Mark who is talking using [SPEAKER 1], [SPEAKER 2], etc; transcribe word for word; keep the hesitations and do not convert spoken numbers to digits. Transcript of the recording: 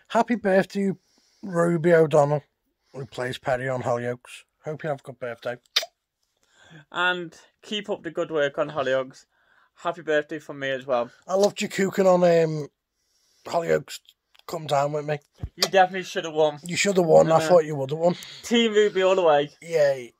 [SPEAKER 1] Happy birthday, Ruby O'Donnell, who plays Peri on Hollyoaks. Hope you have a good birthday.
[SPEAKER 2] And keep up the good work on Hollyoaks. Happy birthday from me as well.
[SPEAKER 1] I loved you cooking on um, Hollyoaks. Come down with me.
[SPEAKER 2] You definitely should have won.
[SPEAKER 1] You should have won.
[SPEAKER 2] No,
[SPEAKER 1] I
[SPEAKER 2] no.
[SPEAKER 1] thought you would have won.
[SPEAKER 2] Team Ruby all the way.
[SPEAKER 1] Yeah.